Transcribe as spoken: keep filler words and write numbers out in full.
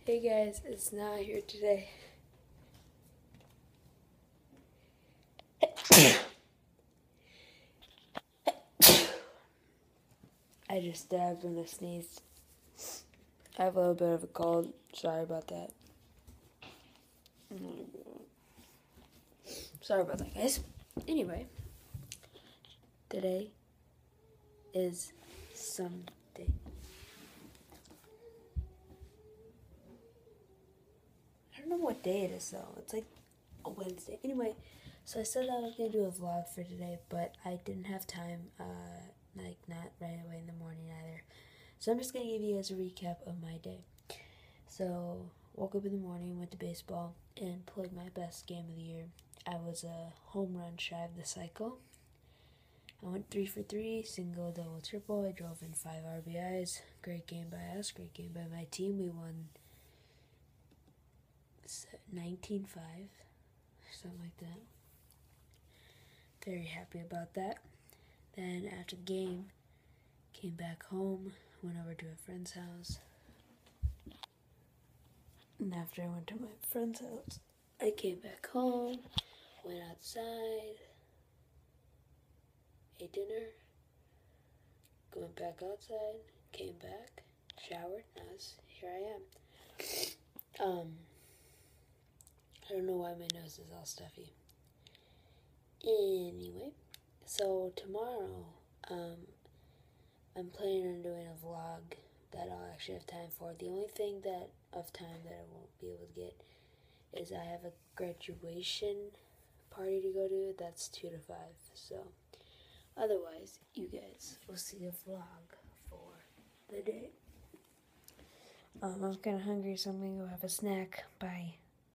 Hey guys, it's not here today. I just stabbed when I sneezed. I have a little bit of a cold. Sorry about that. Sorry about that, guys. Anyway, today is Sunday. I don't know what day it is though. It's like a Wednesday. Anyway, so I said I was gonna do a vlog for today, but I didn't have time. Uh, like not right away in the morning either. So I'm just gonna give you guys a recap of my day. So woke up in the morning, went to baseball, and played my best game of the year. I was a home run shy of the cycle. I went three for three, single, double, triple. I drove in five R B Is. Great game by us. Great game by my team. We won nineteen five, something like that. Very happy about that. Then after the game, came back home, went over to a friend's house. And after I went to my friend's house, I came back home, went outside, ate dinner, went back outside, came back, showered, now here I am. Um, I don't know why my nose is all stuffy. Anyway, so tomorrow, um, I'm planning on doing a vlog that I'll actually have time for. The only thing that of time that I won't be able to get is I have a graduation party to go to. That's two to five. So otherwise, you guys will see a vlog for the day. Um, I'm kind of hungry, so I'm gonna go have a snack. Bye.